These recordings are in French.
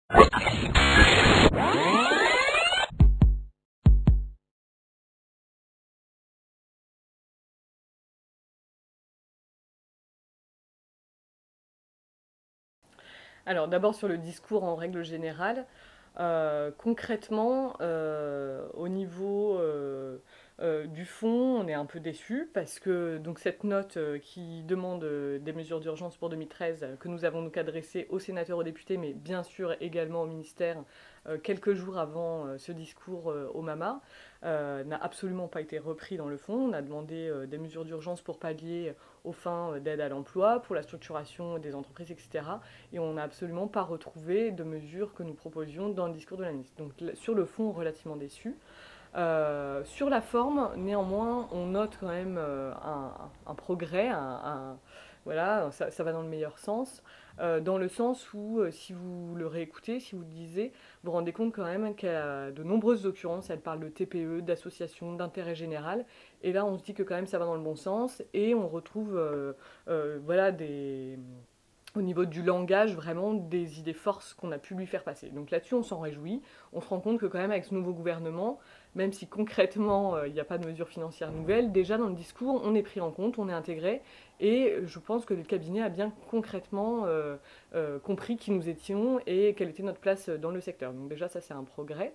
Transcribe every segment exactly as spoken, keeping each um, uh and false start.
Alors d'abord sur le discours en règle générale, euh, concrètement, euh, au niveau euh, euh, du fond, on est un peu déçus parce que donc cette note euh, qui demande euh, des mesures d'urgence pour deux mille treize, euh, que nous avons donc adressée aux sénateurs, aux députés, mais bien sûr également au ministère euh, quelques jours avant euh, ce discours euh, au MAMA, euh, n'a absolument pas été repris dans le fond. On a demandé euh, des mesures d'urgence pour pallier aux fins euh, d'aide à l'emploi, pour la structuration des entreprises, et cetera. Et on n'a absolument pas retrouvé de mesures que nous proposions dans le discours de la ministre. Donc sur le fond, relativement déçu. Euh, sur la forme, néanmoins, on note quand même euh, un, un, progrès, un, un, voilà, ça, ça va dans le meilleur sens, euh, dans le sens où, euh, si vous le réécoutez, si vous le lisez, vous vous rendez compte quand même qu'elle a de nombreuses occurrences, elle parle de T P E, d'associations, d'intérêt général, et là on se dit que quand même ça va dans le bon sens, et on retrouve euh, euh, voilà, des au niveau du langage, vraiment des idées forces qu'on a pu lui faire passer. Donc là-dessus, on s'en réjouit. On se rend compte que quand même avec ce nouveau gouvernement, même si concrètement euh, il n'y a pas de mesures financières nouvelles, déjà dans le discours, on est pris en compte, on est intégré, et je pense que le cabinet a bien concrètement euh, euh, compris qui nous étions et quelle était notre place dans le secteur. Donc déjà, ça c'est un progrès.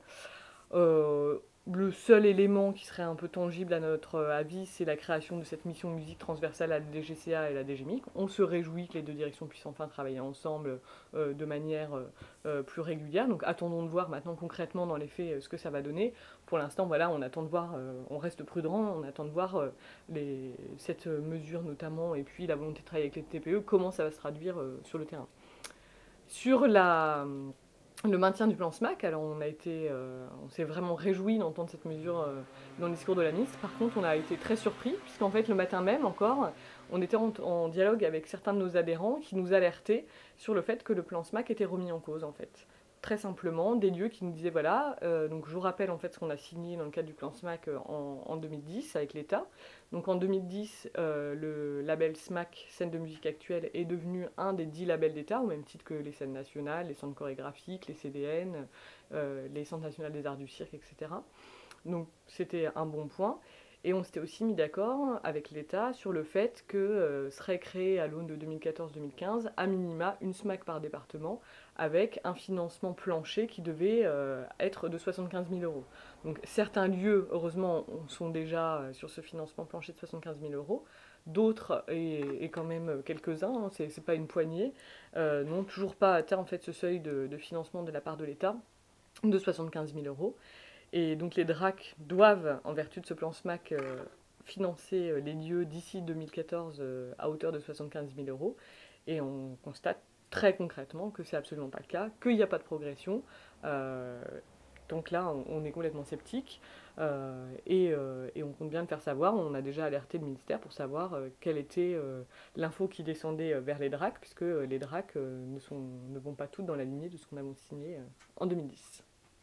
Euh, le seul élément qui serait un peu tangible à notre avis, c'est la création de cette mission musique transversale à la D G C A et la D G M I C. On se réjouit que les deux directions puissent enfin travailler ensemble euh, de manière euh, plus régulière. Donc attendons de voir maintenant concrètement dans les faits ce que ça va donner. Pour l'instant, voilà, on attend de voir, euh, on reste prudent, on attend de voir euh, les, cette mesure notamment et puis la volonté de travailler avec les T P E, comment ça va se traduire euh, sur le terrain. Sur la le maintien du plan SMAC, alors on a été, euh, on s'est vraiment réjoui d'entendre cette mesure euh, dans le discours de la ministre. Par contre, on a été très surpris, puisqu'en fait, le matin même encore, on était en, en dialogue avec certains de nos adhérents qui nous alertaient sur le fait que le plan SMAC était remis en cause, en fait. Très simplement, des lieux qui nous disaient, voilà, euh, donc je vous rappelle en fait ce qu'on a signé dans le cadre du plan SMAC en, en deux mille dix avec l'État. Donc en deux mille dix, euh, le label SMAC, scène de musique actuelle, est devenu un des dix labels d'État, au même titre que les scènes nationales, les centres chorégraphiques, les C D N, euh, les centres nationaux des arts du cirque, et cetera. Donc c'était un bon point. Et on s'était aussi mis d'accord avec l'État sur le fait que euh, serait créé à l'aune de deux mille quatorze deux mille quinze, à minima, une SMAC par département, avec un financement plancher qui devait euh, être de soixante-quinze mille euros. Donc certains lieux, heureusement, sont déjà sur ce financement plancher de soixante-quinze mille euros. D'autres, et, et quand même quelques-uns, hein, c'est, c'est pas une poignée, euh, n'ont toujours pas atteint en fait, ce seuil de, de financement de la part de l'État de soixante-quinze mille euros. Et donc les D R A C doivent, en vertu de ce plan SMAC, euh, financer euh, les lieux d'ici deux mille quatorze euh, à hauteur de soixante-quinze mille euros. Et on constate très concrètement que c'est absolument pas le cas, qu'il n'y a pas de progression. Euh, donc là, on, on est complètement sceptique euh, et, euh, et on compte bien le faire savoir. On a déjà alerté le ministère pour savoir euh, quelle était euh, l'info qui descendait vers les D R A C, puisque les D R A C euh, ne, sont, ne vont pas toutes dans la lignée de ce qu'on a signé euh, en deux mille dix.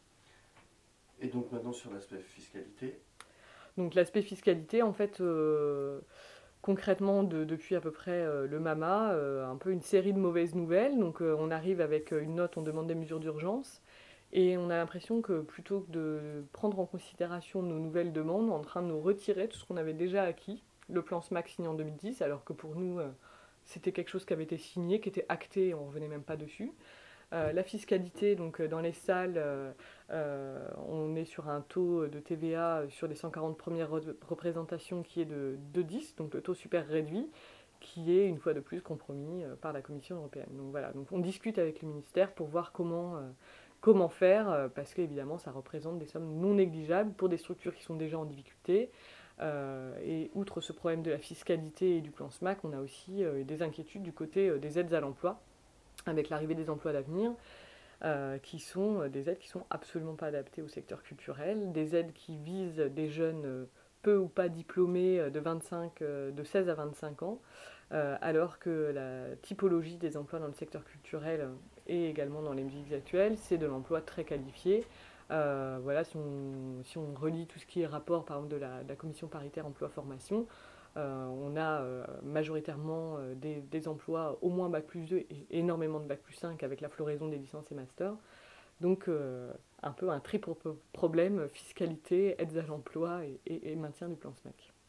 Et donc maintenant sur l'aspect fiscalité. Donc l'aspect fiscalité, en fait, euh, concrètement, de- depuis à peu près euh, le MAMA, euh, un peu une série de mauvaises nouvelles. Donc euh, on arrive avec une note, on demande des mesures d'urgence. Et on a l'impression que plutôt que de prendre en considération nos nouvelles demandes, on est en train de nous retirer tout ce qu'on avait déjà acquis, le plan SMAC signé en deux mille dix, alors que pour nous, euh, c'était quelque chose qui avait été signé, qui était acté, et on ne revenait même pas dessus. Euh, la fiscalité, donc euh, dans les salles, euh, euh, on est sur un taux de T V A sur les cent quarante premières re- représentations qui est de deux virgule dix, donc le taux super réduit, qui est une fois de plus compromis euh, par la Commission européenne. Donc voilà, donc on discute avec le ministère pour voir comment, euh, comment faire, euh, parce qu'évidemment ça représente des sommes non négligeables pour des structures qui sont déjà en difficulté. Euh, et outre ce problème de la fiscalité et du plan SMAC, on a aussi euh, des inquiétudes du côté euh, des aides à l'emploi avec l'arrivée des emplois d'avenir, euh, qui sont des aides qui sont absolument pas adaptées au secteur culturel, des aides qui visent des jeunes euh, peu ou pas diplômés euh, de, vingt-cinq, euh, de seize à vingt-cinq ans, euh, alors que la typologie des emplois dans le secteur culturel et également dans les musiques actuelles, c'est de l'emploi très qualifié. Euh, voilà, si on, si on relie tout ce qui est rapport par exemple de la, de la commission paritaire emploi-formation, Euh, on a euh, majoritairement euh, des, des emplois au moins bac plus deux et énormément de bac plus cinq avec la floraison des licences et masters. Donc euh, un peu un triple problème, fiscalité, aides à l'emploi et, et- et maintien du plan SMAC.